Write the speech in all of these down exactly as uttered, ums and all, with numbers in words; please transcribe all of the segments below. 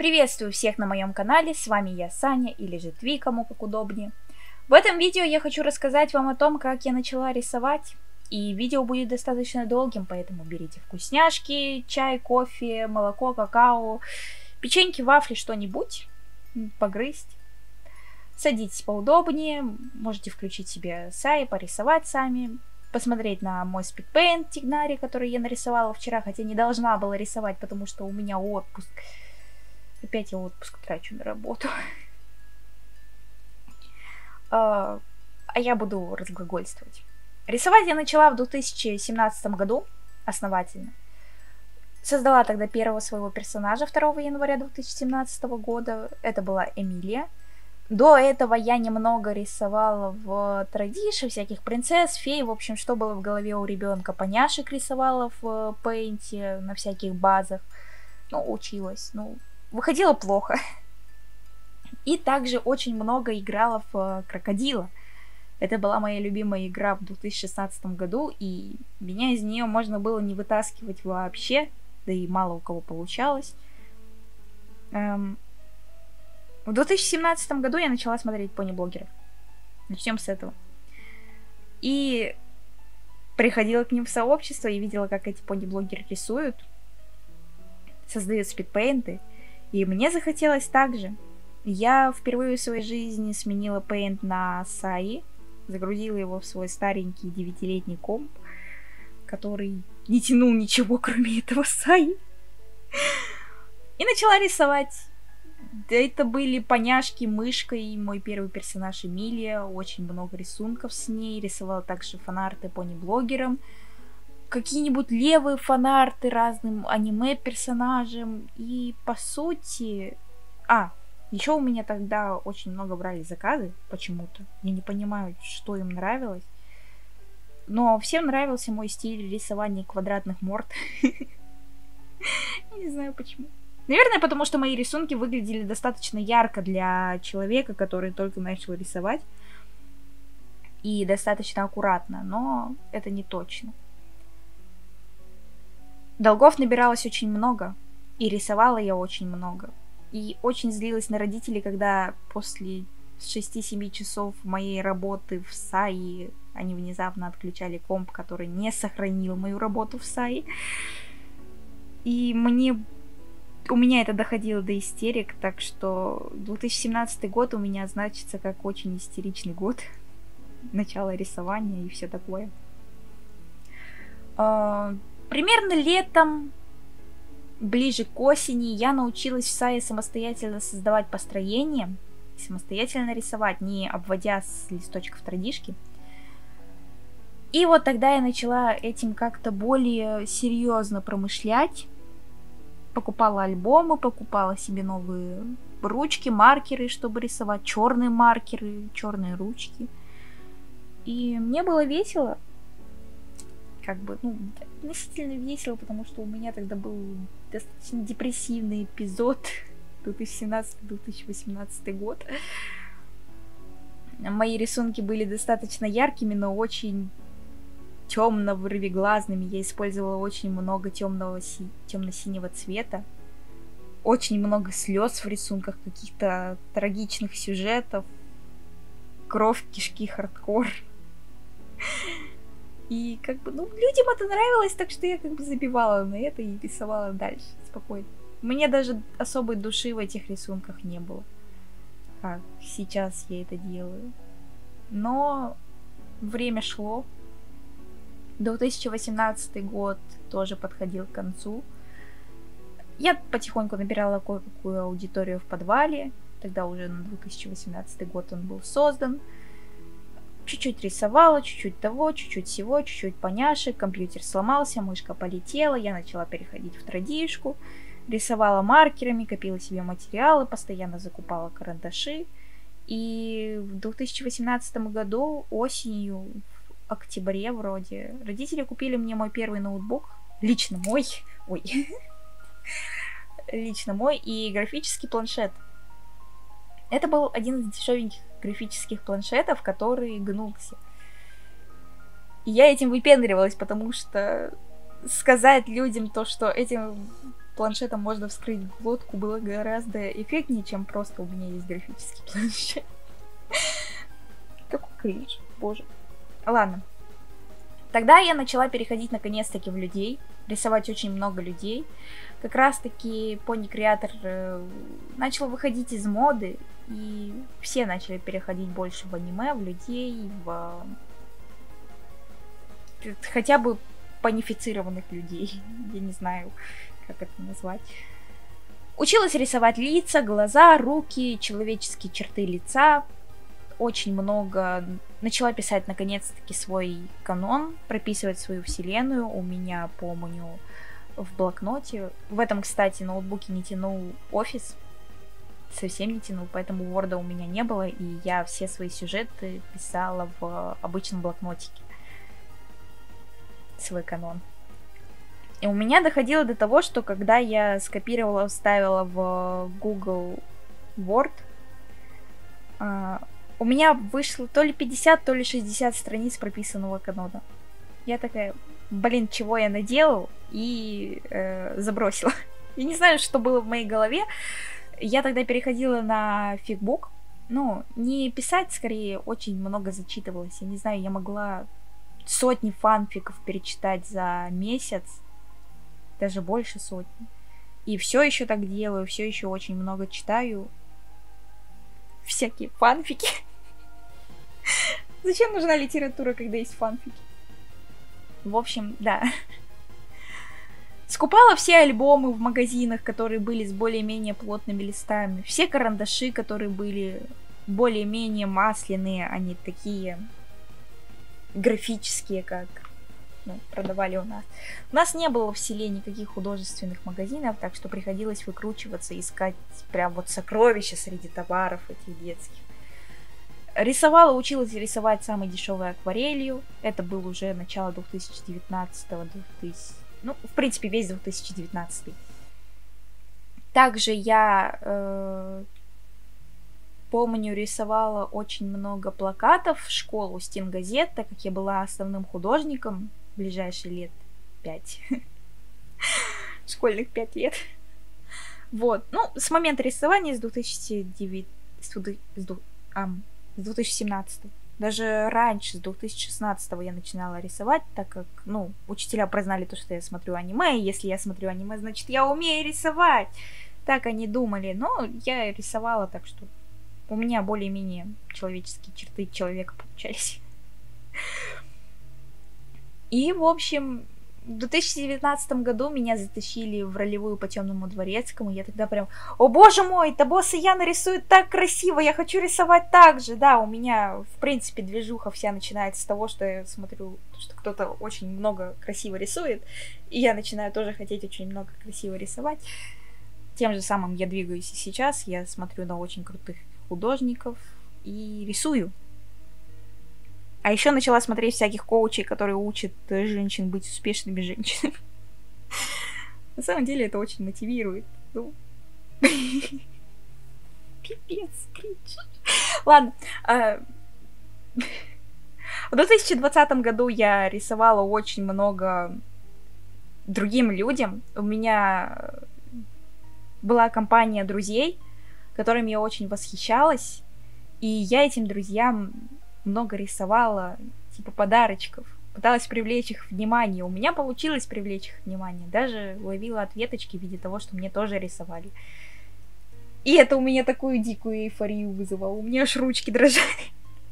Приветствую всех на моем канале, с вами я, Саня, или же Тви, кому как удобнее. В этом видео я хочу рассказать вам о том, как я начала рисовать. И видео будет достаточно долгим, поэтому берите вкусняшки, чай, кофе, молоко, какао, печеньки, вафли, что-нибудь погрызть. Садитесь поудобнее, можете включить себе сай, порисовать сами, посмотреть на мой спидпейнт Тигнари, который я нарисовала вчера, хотя не должна была рисовать, потому что у меня отпуск. Опять я отпуск трачу на работу. А я буду разглагольствовать. Рисовать я начала в две тысячи семнадцатом году основательно. Создала тогда первого своего персонажа второго января две тысячи семнадцатого года. Это была Эмилия. До этого я немного рисовала в традише всяких принцесс, фей, в общем, что было в голове у ребенка. Поняшек рисовала в пейнте на всяких базах. Ну, училась. Ну, выходило плохо. И также очень много играла в крокодила. Это была моя любимая игра в две тысячи шестнадцатом году, и меня из нее можно было не вытаскивать вообще, да и мало у кого получалось. Эм... В две тысячи семнадцатом году я начала смотреть пони-блогеров. Начнем с этого. И приходила к ним в сообщество и видела, как эти пони-блогеры рисуют, создают спидпейнты. И мне захотелось так же. Я впервые в своей жизни сменила пейнт на Саи, загрузила его в свой старенький девятилетний комп, который не тянул ничего, кроме этого Саи. И начала рисовать. Это были поняшки, мышка и мой первый персонаж Эмилия. Очень много рисунков с ней. Рисовала также фанарты пони-блогерам. Какие-нибудь левые фанарты разным аниме-персонажам. И по сути... А, еще у меня тогда очень много брали заказы почему-то. Я не понимаю, что им нравилось. Но всем нравился мой стиль рисования квадратных морд. Не знаю почему. Наверное, потому что мои рисунки выглядели достаточно ярко для человека, который только начал рисовать. И достаточно аккуратно, но это не точно. Долгов набиралось очень много, и рисовала я очень много. И очень злилась на родителей, когда после шести-семи часов моей работы в Саи они внезапно отключали комп, который не сохранил мою работу в Саи. И мне... У меня это доходило до истерик, так что две тысячи семнадцатый год у меня значится как очень истеричный год. Начало рисования и все такое. Примерно летом, ближе к осени, я научилась в Сае самостоятельно создавать построение, самостоятельно рисовать, не обводя с листочков традишки. И вот тогда я начала этим как-то более серьезно промышлять. Покупала альбомы, покупала себе новые ручки, маркеры, чтобы рисовать, черные маркеры, черные ручки. И мне было весело. Как бы, ну, относительно весело, потому что у меня тогда был достаточно депрессивный эпизод. две тысячи семнадцатый — две тысячи восемнадцатый год. Мои рисунки были достаточно яркими, но очень темно-вырвиглазными. Я использовала очень много темного си... темно-синего цвета. Очень много слез в рисунках, каких-то трагичных сюжетов. Кровь, кишки, хардкор. И как бы, ну, людям это нравилось, так что я как бы забивала на это и рисовала дальше спокойно. Мне даже особой души в этих рисунках не было, как сейчас я это делаю. Но время шло. две тысячи восемнадцатый год тоже подходил к концу. Я потихоньку набирала кое-какую аудиторию в подвале. Тогда уже на две тысячи восемнадцатый год он был создан. Чуть-чуть рисовала, чуть-чуть того, чуть-чуть всего, чуть-чуть поняшек. Компьютер сломался, мышка полетела. Я начала переходить в традишку. Рисовала маркерами, копила себе материалы, постоянно закупала карандаши. И в две тысячи восемнадцатом году осенью, в октябре вроде, родители купили мне мой первый ноутбук. Лично мой. Ой. Лично мой. И графический планшет. Это был один из дешевеньких графических планшетов, который гнулся. И я этим выпендривалась, потому что сказать людям то, что этим планшетом можно вскрыть глотку, было гораздо эффектнее, чем просто у меня есть графический планшет. Какой кринж, боже. Ладно. Тогда я начала переходить наконец-таки в людей, рисовать очень много людей. Как раз-таки Pony Creator э, начал выходить из моды, и все начали переходить больше в аниме, в людей, в э, хотя бы понифицированных людей. Я не знаю, как это назвать. Училась рисовать лица, глаза, руки, человеческие черты лица. Очень много. Начала писать наконец-таки свой канон, прописывать свою вселенную. У меня, помню, в блокноте. В этом, кстати, ноутбуке не тянул офис. Совсем не тянул, поэтому Word у меня не было, и я все свои сюжеты писала в обычном блокнотике. Свой канон. И у меня доходило до того, что когда я скопировала, вставила в Google Word, у меня вышло то ли пятьдесят, то ли шестьдесят страниц прописанного канона. Я такая, блин, чего я наделал, и э, забросила. Я не знаю, что было в моей голове. Я тогда переходила на фигбук. Ну, не писать, скорее, очень много зачитывалась. Я не знаю, я могла сотни фанфиков перечитать за месяц. Даже больше сотни. И все еще так делаю, все еще очень много читаю. Всякие фанфики. Зачем нужна литература, когда есть фанфики? В общем, да. Скупала все альбомы в магазинах, которые были с более-менее плотными листами. Все карандаши, которые были более-менее масляные, а не такие графические, как ну, продавали у нас. У нас не было в селе никаких художественных магазинов, так что приходилось выкручиваться, искать прям вот сокровища среди товаров этих детских. Рисовала, училась рисовать самой дешевой акварелью. Это был уже начало две тысячи девятнадцатого, двухтысячного, ну, в принципе, весь две тысячи девятнадцатый. Также я э, помню, рисовала очень много плакатов в школу, стенгазет, так как я была основным художником в ближайшие лет пять. Школьных пять лет. Вот. Ну, с момента рисования с две тысячи девятнадцатого, с две тысячи семнадцатого. Даже раньше, с две тысячи шестнадцатого я начинала рисовать, так как, ну, учителя прознали то, что я смотрю аниме, и если я смотрю аниме, значит, я умею рисовать. Так они думали, но я рисовала, так что у меня более-менее человеческие черты человека получались. И, в общем, в две тысячи девятнадцатом году меня затащили в ролевую по Темному Дворецкому. Я тогда прям, о боже мой, Табоса Яна рисует так красиво, я хочу рисовать так же. Да, у меня, в принципе, движуха вся начинается с того, что я смотрю, что кто-то очень много красиво рисует, и я начинаю тоже хотеть очень много красиво рисовать. Тем же самым я двигаюсь и сейчас. Я смотрю на очень крутых художников и рисую. А еще начала смотреть всяких коучей, которые учат женщин быть успешными женщинами. На самом деле это очень мотивирует. Ну, пипец, кринж. Ладно. В две тысячи двадцатом году я рисовала очень много другим людям. У меня была компания друзей, которыми я очень восхищалась. И я этим друзьям много рисовала, типа, подарочков. Пыталась привлечь их внимание. У меня получилось привлечь их внимание. Даже ловила ответочки в виде того, что мне тоже рисовали. И это у меня такую дикую эйфорию вызывало. У меня аж ручки дрожали.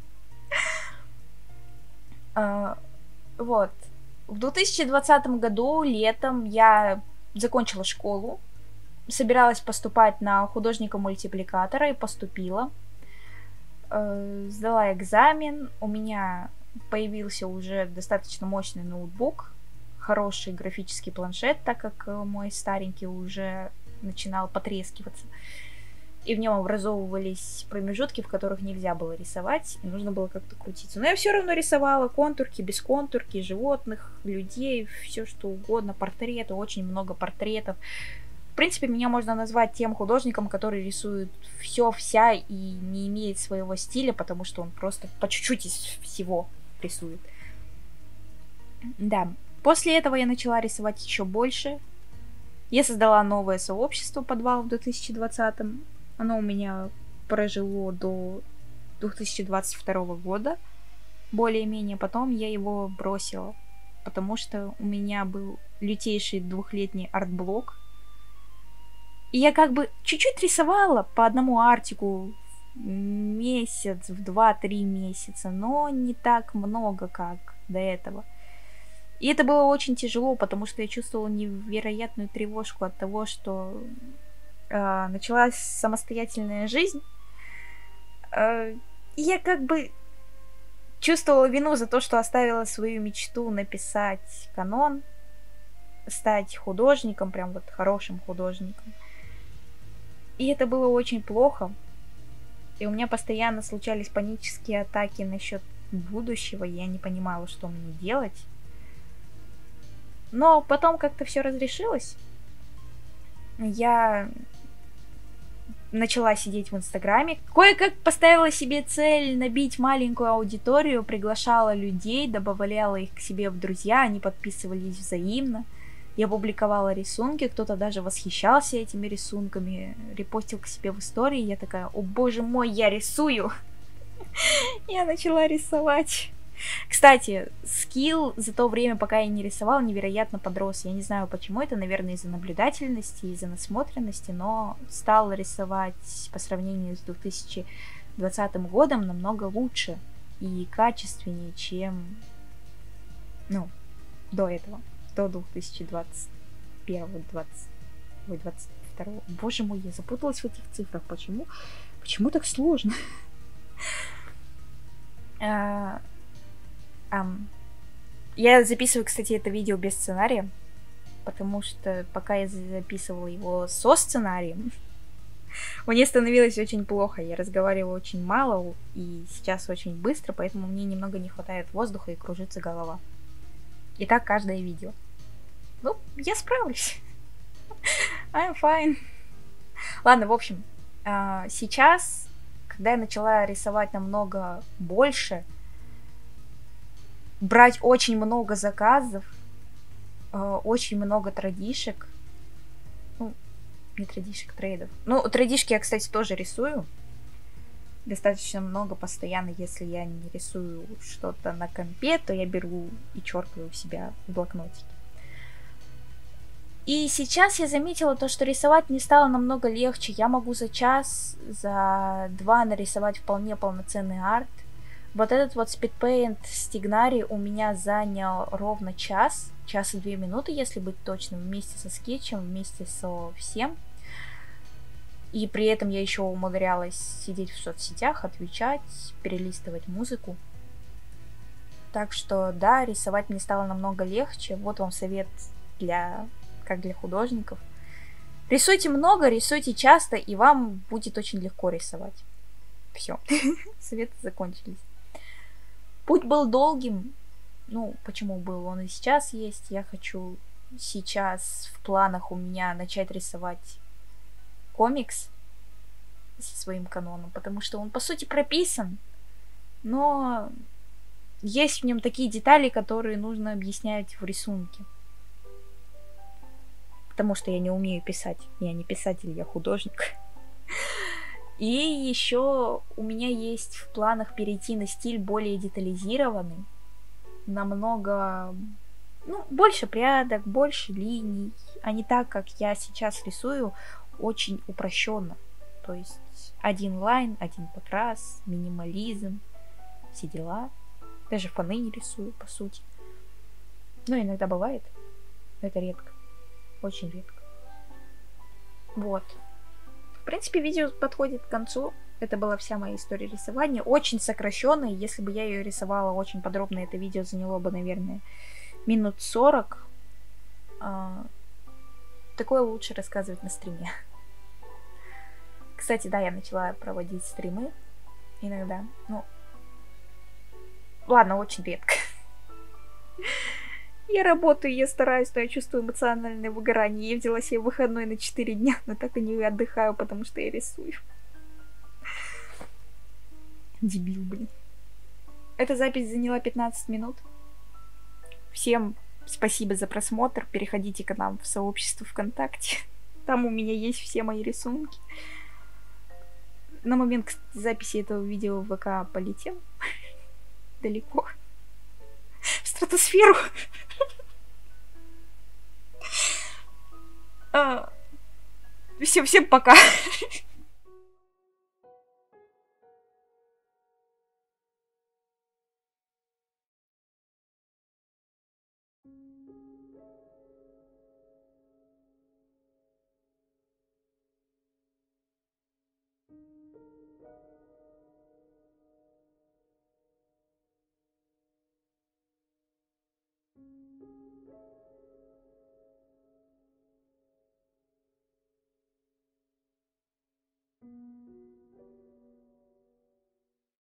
а, вот. В две тысячи двадцатом году летом я закончила школу. Собиралась поступать на художника-мультипликатора и поступила. Сдала экзамен, у меня появился уже достаточно мощный ноутбук, хороший графический планшет, так как мой старенький уже начинал потрескиваться. И в нем образовывались промежутки, в которых нельзя было рисовать, и нужно было как-то крутиться. Но я все равно рисовала контурки, без контурки, животных, людей, все что угодно, портреты, очень много портретов. В принципе, меня можно назвать тем художником, который рисует все, вся и не имеет своего стиля, потому что он просто по чуть-чуть из всего рисует. Да. После этого я начала рисовать еще больше. Я создала новое сообщество «Подвал» в две тысячи двадцатом. Оно у меня прожило до две тысячи двадцать второго года. Более-менее. Потом я его бросила. Потому что у меня был лютейший двухлетний артблок. И я как бы чуть-чуть рисовала по одному артику в месяц, в два-три месяца. Но не так много, как до этого. И это было очень тяжело, потому что я чувствовала невероятную тревожку от того, что э, началась самостоятельная жизнь. Э, и я как бы чувствовала вину за то, что оставила свою мечту написать канон, стать художником, прям вот хорошим художником. И это было очень плохо. И у меня постоянно случались панические атаки насчет будущего. Я не понимала, что мне делать. Но потом как-то все разрешилось. Я начала сидеть в Инстаграме. Кое-как поставила себе цель набить маленькую аудиторию, приглашала людей, добавляла их к себе в друзья, они подписывались взаимно. Я публиковала рисунки, кто-то даже восхищался этими рисунками, репостил к себе в истории. Я такая: о боже мой, я рисую! Я начала рисовать. Кстати, скилл за то время, пока я не рисовала, невероятно подрос. Я не знаю почему, это, наверное, из-за наблюдательности, из-за насмотренности, но стала рисовать по сравнению с две тысячи двадцатым годом намного лучше и качественнее, чем, ну, до этого, до две тысячи двадцать первого, двадцать, ой, двадцать второго. Боже мой, я запуталась в этих цифрах. Почему? Почему так сложно? Um, я записываю, кстати, это видео без сценария, потому что пока я записывала его со сценарием, мне становилось очень плохо. Я разговаривала очень мало и сейчас очень быстро, поэтому мне немного не хватает воздуха и кружится голова. И так каждое видео. Ну, я справлюсь. I'm fine. Ладно, в общем, сейчас, когда я начала рисовать намного больше, брать очень много заказов, э, очень много традишек. Ну, не традишек, трейдов. Ну, традишки я, кстати, тоже рисую. Достаточно много постоянно. Если я не рисую что-то на компе, то я беру и черкаю у себя в блокнотике. И сейчас я заметила то, что рисовать мне стало намного легче. Я могу за час, за два нарисовать вполне полноценный арт. Вот этот вот спидпейнт Стигнари у меня занял ровно час, час и две минуты, если быть точным, вместе со скетчем, вместе со всем. И при этом я еще умудрялась сидеть в соцсетях, отвечать, перелистывать музыку. Так что да, рисовать мне стало намного легче. Вот вам совет для, как для художников. Рисуйте много, рисуйте часто, и вам будет очень легко рисовать. Все, советы закончились. Путь был долгим. Ну, почему был? Он и сейчас есть. Я хочу сейчас в планах у меня начать рисовать комикс со своим каноном, потому что он, по сути, прописан, но есть в нем такие детали, которые нужно объяснять в рисунке. Потому что я не умею писать. Я не писатель, я художник. И еще у меня есть в планах перейти на стиль более детализированный, намного, ну, больше прядок, больше линий, а не так, как я сейчас рисую, очень упрощенно. То есть один лайн, один подкрас, минимализм, все дела. Даже фоны не рисую, по сути. Но иногда бывает, но это редко, очень редко. Вот. В принципе, видео подходит к концу. Это была вся моя история рисования. Очень сокращенная. Если бы я ее рисовала очень подробно, это видео заняло бы, наверное, минут сорок. А, такое лучше рассказывать на стриме. Кстати, да, я начала проводить стримы иногда. Ну, ладно, очень редко. Я работаю, я стараюсь, но я чувствую эмоциональное выгорание. Я взяла себе выходной на четыре дня, но так и не отдыхаю, потому что я рисую. Дебил, блин. Эта запись заняла пятнадцать минут. Всем Спасибо за просмотр. Переходите к нам в сообщество ВКонтакте. Там у меня есть все мои рисунки. На момент записи этого видео ВК полетел далеко. В стратосферу. Всем, всем пока.